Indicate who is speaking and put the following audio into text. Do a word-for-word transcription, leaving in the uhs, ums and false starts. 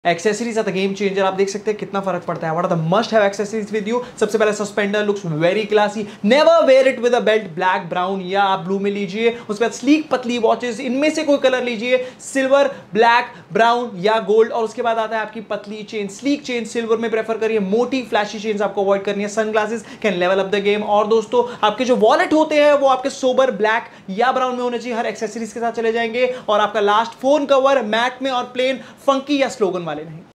Speaker 1: Accessories are the game changer. आप देख सकते हैं कितना फर्क पड़ता है। What are the must have accessories with you. सबसे पहले suspender looks very classy, never wear it with a belt, black brown या आप ब्लू में लीजिए। उसके बाद स्लीक पतली वॉचेस, इनमें से कोई कलर लीजिए, सिल्वर, ब्लैक, ब्राउन या गोल्ड। और उसके बाद आता है आपकी पतली चेन, स्लीक चेन, सिल्वर में प्रेफर करिए। मोटी फ्लैशी चेन्स आपको अवॉइड करनी है। Sunglasses can level up the game. और दोस्तों आपके जो वॉलेट होते हैं वो आपके सोबर ब्लैक या ब्राउन में होने चाहिए, हर एक्सेसरीज के साथ चले जाएंगे। और आपका लास्ट फोन कवर मैट में और प्लेन, फंकी या स्लोगन वाले नहीं।